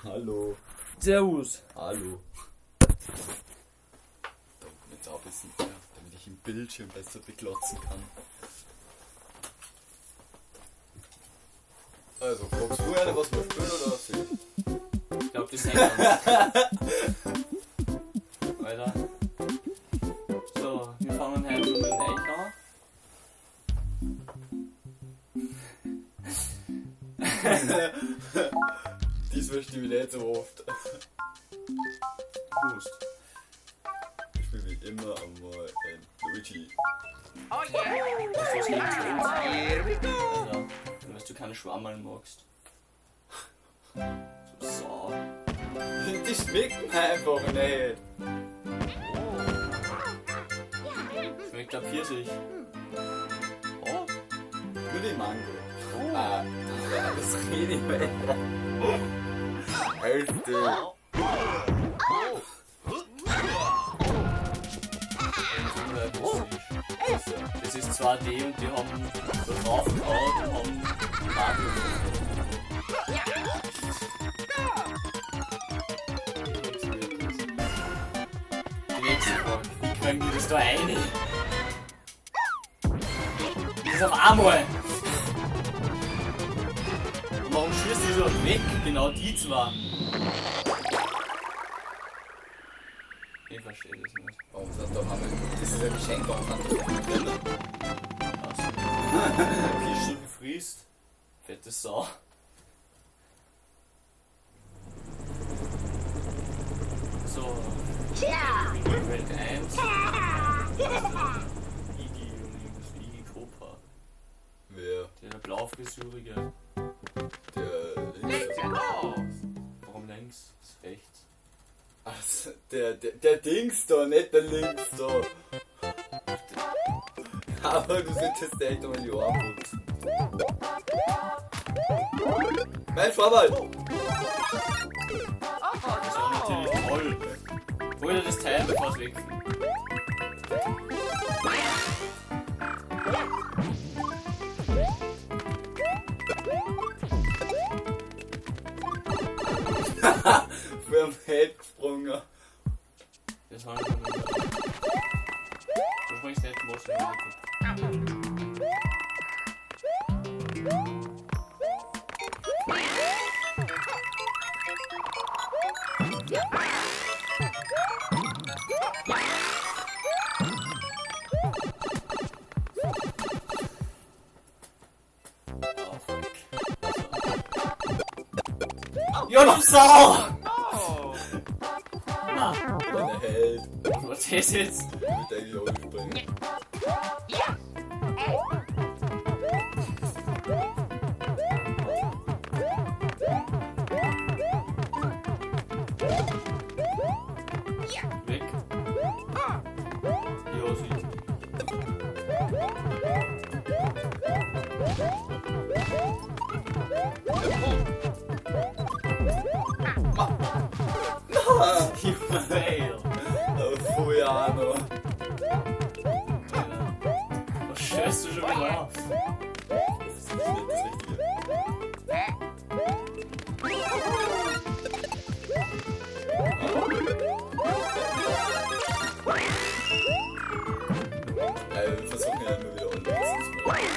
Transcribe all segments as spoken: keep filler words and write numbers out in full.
Hallo. Servus. Hallo. Da unten jetzt auch ein bisschen, ja, damit ich im Bildschirm besser beglotzen kann. Also, fragst du eine, was wir spielen oder was ich? Ich glaub, das hängt an. Alter. So, wir fangen heute mit dem Neich an. Diesmal stimme ich nicht so oft. Hust. Ich spiele wie immer einmal ein Luigi. Oh yeah! Das ist was gegen Toad. Here we go! Alter, nur dass du keine Schwammerl magst. So Sau. Die schmecken einfach nicht. Schmeckt der Pfirsich. Oh. Nur die Mango. Oh. Ah, das rede ich mir. Alter. Das ist zwei D und die haben da drauf gehauen und haben Mario. Die nächste Frage. Wie kriegen wir das da rein? Das ist auf einmal. Und warum schießt die so weg? Genau die zwei. Ich verstehe das nicht. Warum sagt doch haben wir. Das ist ein Geschenk, warum haben wir das drin? Achso. Okay, schon gefriest. Fette Sau. So. Welt eins. Iggy und irgendwas wie Iggy Kopa. Wer? Der blaufrisurige. Der links. Warum links? Ist rechts. Also, der, der, der Dings da, nicht der Links da. Aber du solltest echt um die Ohren putzen. Mein Schwammerl! Das war natürlich toll. Hol dir das Teil, bevor es wegfliegt. Für ein Held gesprungen. Das war nicht so. Du springst nicht, musst du nicht. Ja, du Sau! Na, Ein Held. was ist jetzt? Ich würde eigentlich auch nicht springen. Weg. Ja, sieht. You fail. Aber vorher auch noch. Was scheißt du schon wieder auf? Das ist nicht das Richtige. Also, wir versuchen ja immer wieder online zu spielen.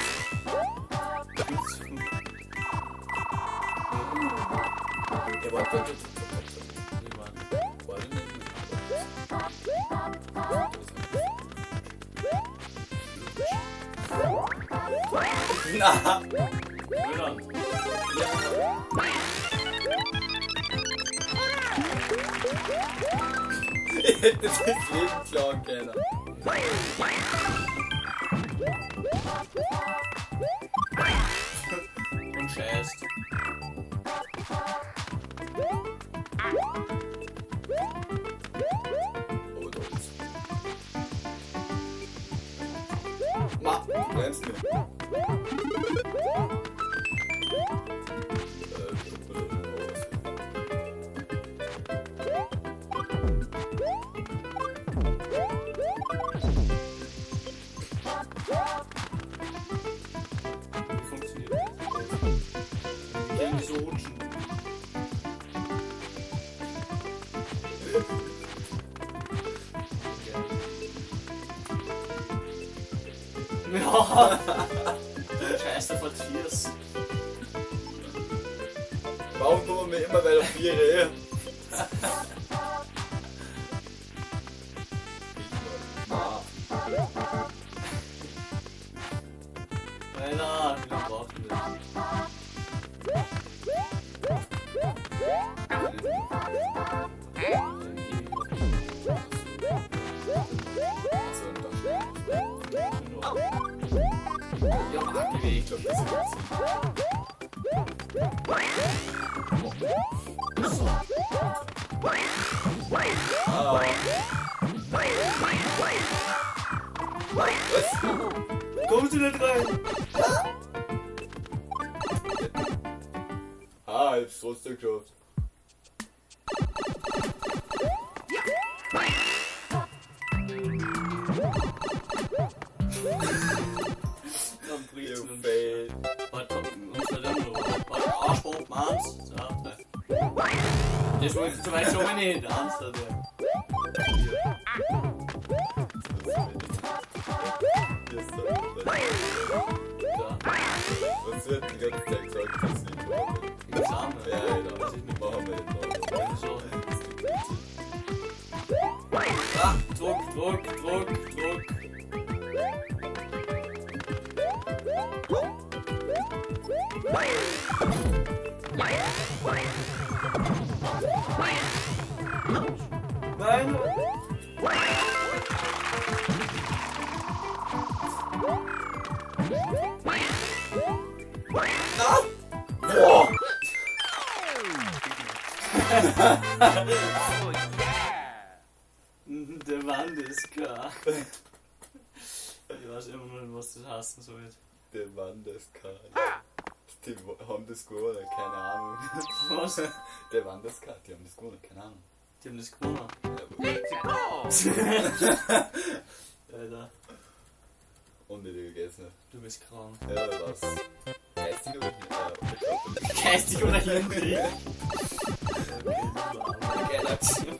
Ja, warte, warte, warte. Warte nicht. Na! Wieder. Ich hätte das Leben klauen können. Und scheißt. Oh, da ist. Ma, du bremst nicht. Wie funktioniert das? Wie können die so rutschen? Oh! Scheiße, vertierst. Warum tun wir immer bei der Viere? Ah. Alter, wie lange braucht ihr das? Ja, mach die Weg, ich glaube, das ist jetzt. Ah. Was? Kommst du nicht rein? Ah, ich hab's trotzdem geschafft. Dann bricht's You und fail. warte, uns verdammt noch. Warte, Arschbomb, Mans. So, das wollte zum Beispiel schon nicht ernst, Alter. Was wird die ganze Zeit gesagt, dass ich nicht machen will? Zusammen. Ja, ja, das ist nicht machen wir nicht machen. So. Ah, Druck, Druck, Druck, Druck. Nein! Ah! Boah! Oh yeah! Der Wand ist klar. Ich weiß immer noch nicht, was das heißen soll. Der Mann des Karl. Die haben das gewonnen, keine Ahnung. Was? Der Mann des Karl, die haben das gewonnen, keine Ahnung. Die haben das gewonnen. Let's go! Alter, Unnötig gegessen. du bist krank. Ja, was? Geistig oder nicht? Geistig oder irgendwie? Geile Aktion.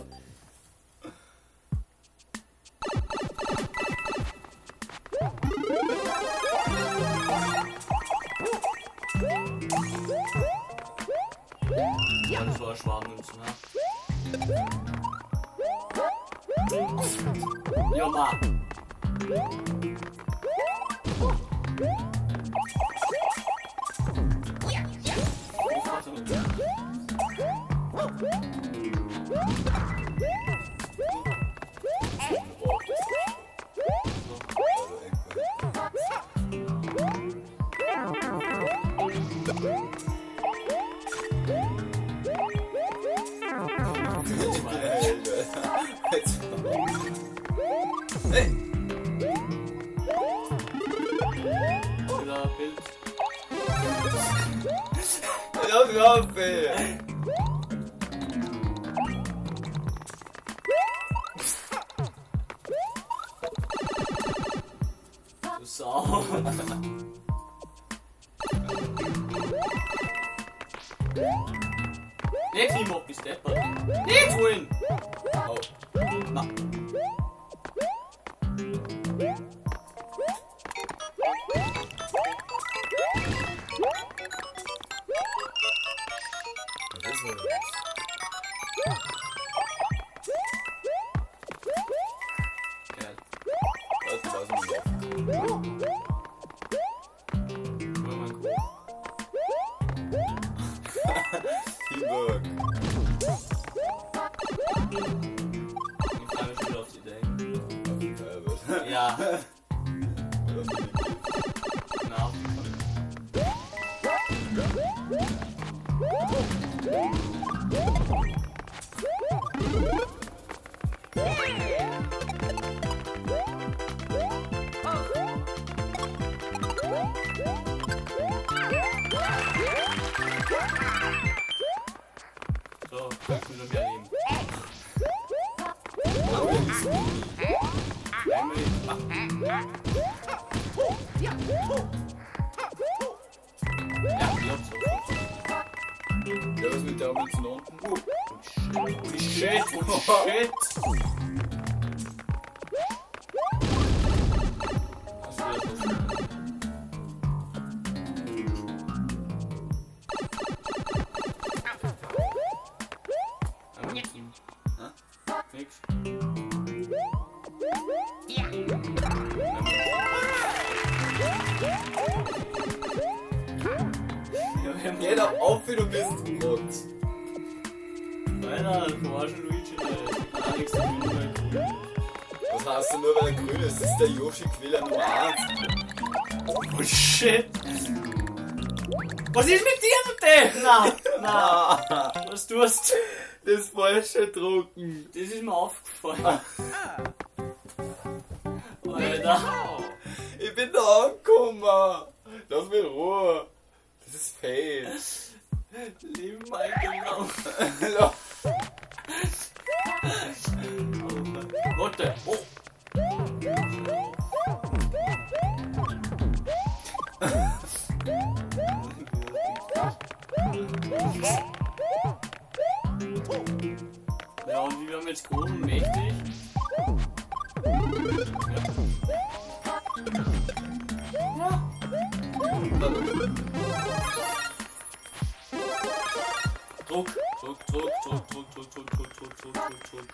Ja, das war ein Schwarmünzen, ne? Ja, Mann! Wieder Bild. Ja, drauf, ey! Du Sau. Der Klima ist deppert. Nicht wohin! Oh. Na. Was ist denn Geil. das? Was ist denn das? Hol mal gut. Teamwork. Ich freue mich wieder auf die Idee. Herbert. Ja, Oder auf die genau. So, fünf Minuten mehr nehmen. Ja, klappt so. Ja, was mit der Münze nach unten? Holy shit, holy shit! Was ist das? Geh doch auf, wie du bist, Rot. Alter, du warst schon Luigi, der Alex, der grün Was hast du nur, weil er grün ist? Das ist der Yoshi-Quiller Nummer eins. Oh shit! Was ist mit dir, du Depp? Na, na, was tust du? Das falsche drucken. Das ist mir aufgefallen. Alter. Ich bin da angekommen. Lass mich in Ruhe. Das ist fail. Lieb mein genau. Warte. Oh. Ja, und wie werden wir jetzt groß und mächtig? Ja. Druck, Druck, Druck, Druck, Druck, Druck, Druck, Druck, Druck, Druck, Druck, Druck.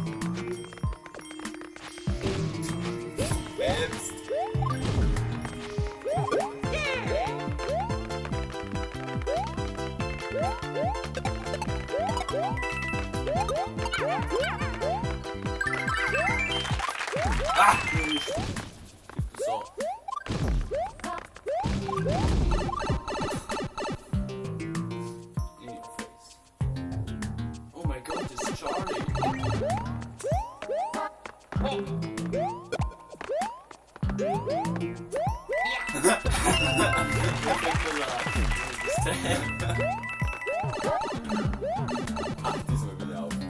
Webst. Ah! So. In your face. Oh my god, this is Charlie. Ach, diesmal wieder auf.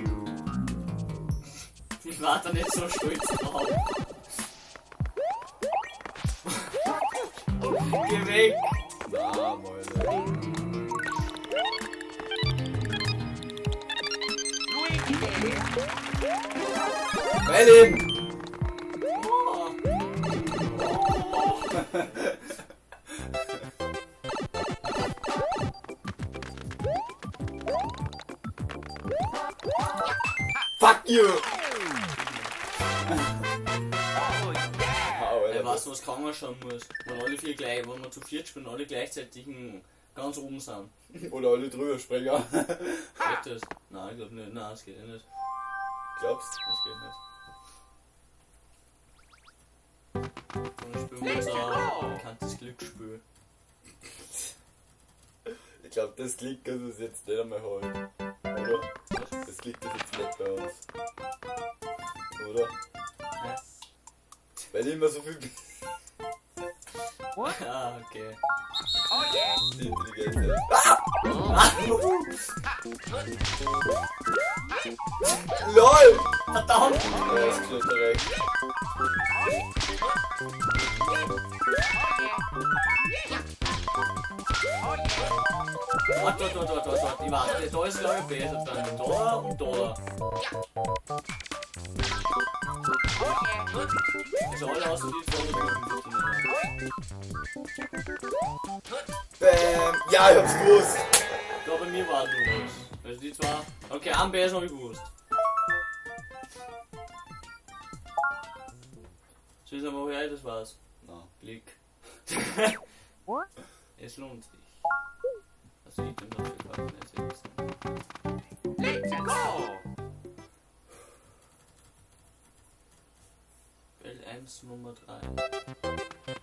Ich war da nicht so stolz drauf. Geh weg! Na, Mäuse. Bei Leben! Oh. Fuck you! Oh, yeah. Hau, Ey, Alter. weißt du, was keiner schauen muss? Wenn alle vier gleich, wenn wir zu viert spielen, alle gleichzeitig ganz oben sind. Oder alle drüber springen. Geht das? Nein, ich glaube nicht. Nein, das geht nicht. Glaubst Das geht nicht. Dann spielen wir unser bekanntes Glücksspiel. Ich glaube, das Klick ist es jetzt nicht einmal holen. Oder? Das Klick ist jetzt nicht bei uns. Oder? Hä? Weil immer so viel Ah, okay. Oh, yeah. die Intelligenz ist. LOL! Verdammt! Ja, ist geschnitten recht. Warte, warte, warte, warte, warte. Ich warte, da ist glaube ich besser. Dann da und da. Also alle außer die zwei Minuten. Bäm! Ja, ich hab's gewusst! Ich glaube, bei mir war es nur was. Also die zwei. Okay, am besten habe ich gewusst. So ist aber woher das war's. Na. Blick. Es lohnt sich. Also ich bin noch gefallen, selbst. Let's go. L eins Nummer drei.